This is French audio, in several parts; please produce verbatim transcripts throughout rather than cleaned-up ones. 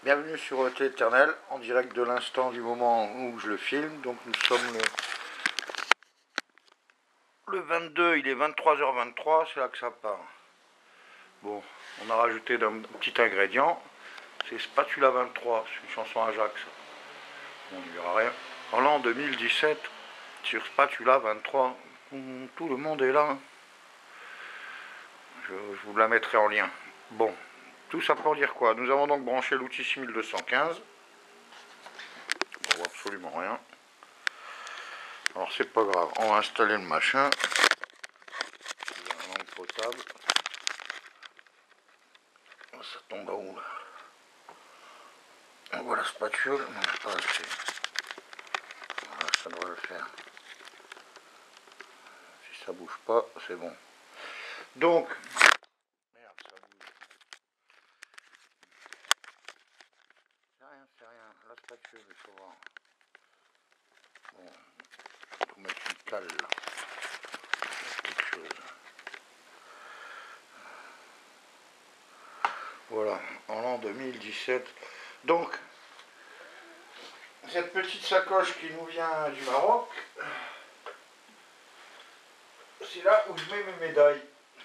Bienvenue sur O T Éternel, en direct de l'instant du moment où je le filme. Donc nous sommes le, le vingt-deux, il est vingt-trois heures vingt-trois, c'est là que ça part. Bon, on a rajouté un petit ingrédient, c'est Spatula vingt-trois, c'est une chanson Ajax. On ne verra rien. En l'an deux mille dix-sept, sur Spatula vingt-trois, tout le monde est là. Je, je vous la mettrai en lien. Bon. Tout ça pour dire quoi? Nous avons donc branché l'outil six mille deux cent quinze. On voit absolument rien. Alors c'est pas grave, on va installer le machin. Il y a une lampe potable. Ça tombe à où là? On voit la spatule, on n'a pas assez. Voilà, ça devrait le faire. Si ça bouge pas, c'est bon. Donc, merde, ça bouge. C'est rien, c'est rien. La spatule, il faut voir. Bon, il faut mettre une cale là. Quelque chose. Voilà, en l'an deux mille dix-sept. Donc, cette petite sacoche qui nous vient du Maroc, c'est là où je mets mes médailles.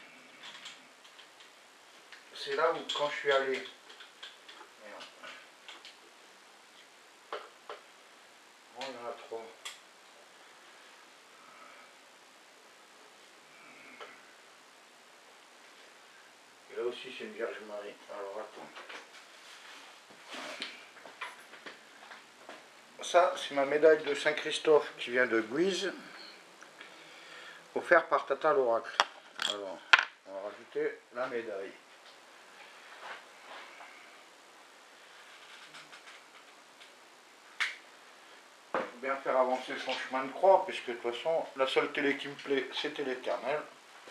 C'est là où, quand je suis allé. Merde. Bon, il y en a trois. Et là aussi, c'est une Vierge Marie. Alors, attends. Ça, c'est ma médaille de Saint-Christophe qui vient de Guise, offert par Tata l'Oracle. Alors, on va rajouter la médaille. Il faut bien faire avancer son chemin de croix, puisque de toute façon, la seule télé qui me plaît, c'était l'Éternel.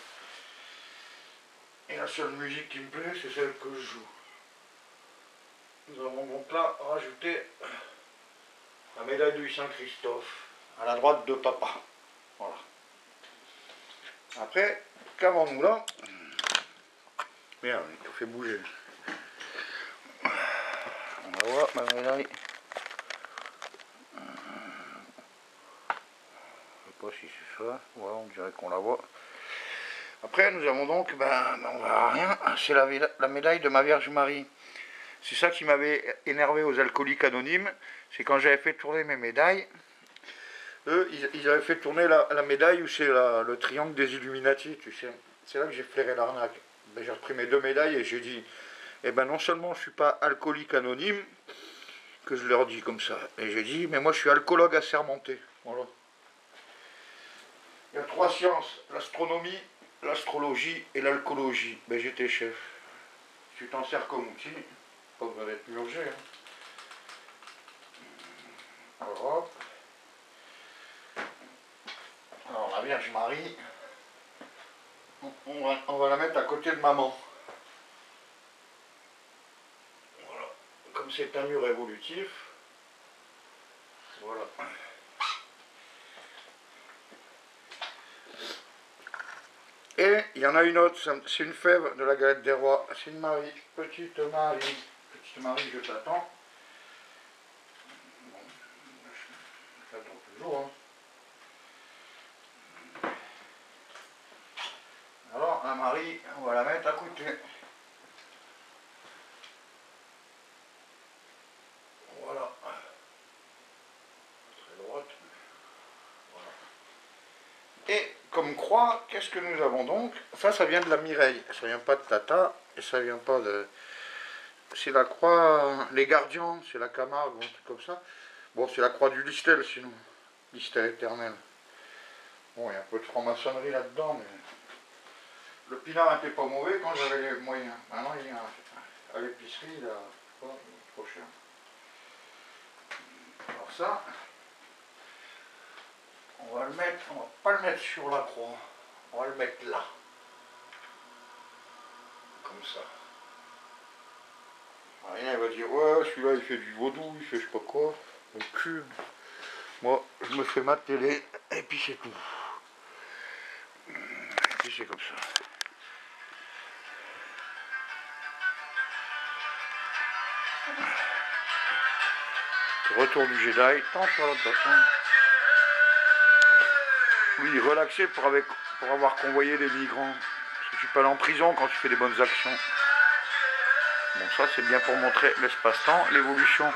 Et la seule musique qui me plaît, c'est celle que je joue. Nous avons donc là rajouté la médaille de Saint-Christophe, à la droite de papa. Voilà. Après, qu'avons-nous là? Merde, il tout fait bouger. On va voir ma médaille. Je sais pas si c'est ça. Voilà, on dirait qu'on la voit. Après, nous avons donc, ben, ben on verra rien. C'est la, la médaille de ma Vierge Marie. C'est ça qui m'avait énervé aux alcooliques anonymes. C'est quand j'avais fait tourner mes médailles. Eux, ils, ils avaient fait tourner la, la médaille où c'est le triangle des Illuminati, tu sais. C'est là que j'ai flairé l'arnaque. Ben, j'ai repris mes deux médailles et j'ai dit, eh ben non seulement je ne suis pas alcoolique anonyme, que je leur dis comme ça, et j'ai dit, mais moi je suis alcoologue assermenté. Voilà. Il y a trois sciences, l'astronomie, l'astrologie et l'alcoologie. Ben j'étais chef. Tu t'en sers comme outil, pas besoin d'être purgé. Hein. Voilà. Alors la Vierge Marie, on va, on va la mettre à côté de maman. Voilà. Comme c'est un mur évolutif, voilà. Et il y en a une autre, c'est une fève de la galette des rois. C'est une Marie, petite Marie. Petite Marie, je t'attends. Bon, je t'attends toujours. Hein. Alors, la Marie, on va la mettre à côté. Voilà. Très droite. Voilà. Et comme croix, qu'est-ce que nous avons donc? Ça, ça vient de la Mireille. Ça vient pas de Tata, et ça vient pas de... C'est la croix, les gardiens, c'est la Camargue, ou un truc comme ça. Bon, c'est la croix du Listel, sinon. Listel éternel. Bon, il y a un peu de franc-maçonnerie là-dedans, mais... Le pinard n'était pas mauvais quand j'avais les moyens. Maintenant, il est à l'épicerie, il est trop cher. Alors ça, on va le mettre, on va pas le mettre sur la croix. On va le mettre là. Comme ça. Rien, il va dire, ouais, celui-là, il fait du vaudou, il fait je sais pas quoi. Le cul. Moi, je me fais ma télé, et puis c'est tout. Et puis c'est comme ça. Retour du Jedi. Tant sur la façon. Oui, relaxé pour, avec, pour avoir convoyé des migrants. Parce que tu peux aller en prison quand tu fais des bonnes actions. Bon, ça c'est bien pour montrer l'espace-temps, l'évolution.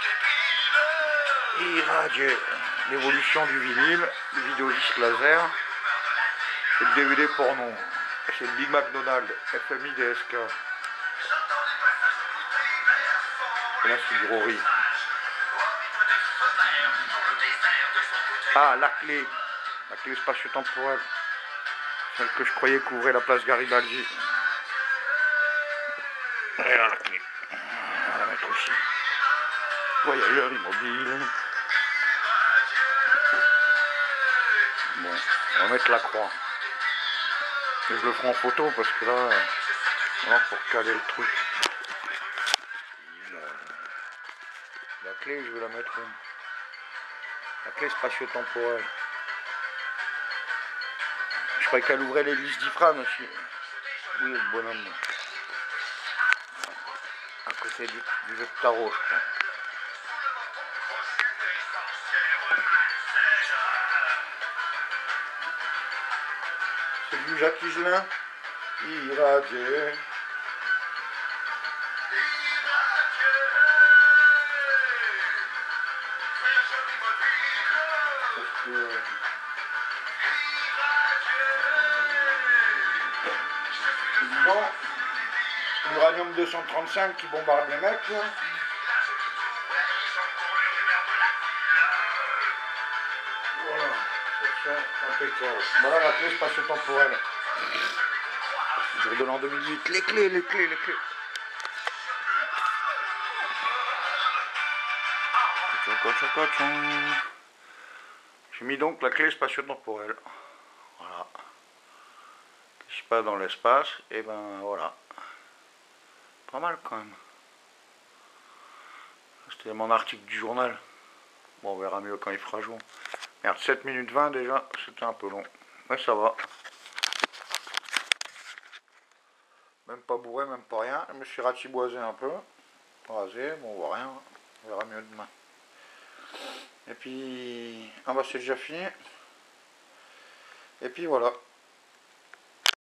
Irradié. L'évolution du vinyle, le vidéodisque laser. Et le D V D porno. C'est le Big McDonald, F M I D S K. Et là c'est du Rory. Ah, la clé. La clé spatio-temporelle. Celle que je croyais couvrait la place Garibaldi. Et là la clé. On va la mettre ici. Voyageur immobile. Bon, on va mettre la croix. Et je le ferai en photo parce que là, là pour caler le truc. La, la clé, je vais la mettre où? La clé spatio-temporelle. Je croyais qu'elle ouvrait l'église d'Ifrane aussi. Oui, le bonhomme. À côté du, du jeu de tarot, je crois. C'est du Jacques Higelin. Irradié. Parce que... Bon, l'uranium deux cent trente-cinq qui bombarde les mecs, là. Voilà, c'est impeccable. Voilà la clé spatio-temporelle. Jour de l'an deux mille huit, les clés, les clés, les clés. J'ai mis donc la clé spatio-temporelle. Voilà. Je suis pas dans l'espace, et ben voilà. Pas mal quand même. C'était mon article du journal. Bon, on verra mieux quand il fera jour. Merde, sept minutes vingt déjà, c'était un peu long. Mais ça va. Même pas bourré, même pas rien. Je me suis ratiboisé un peu. Rasé, bon, on voit rien. On verra mieux demain. Et puis... Ah bah c'est déjà fini. Et puis voilà.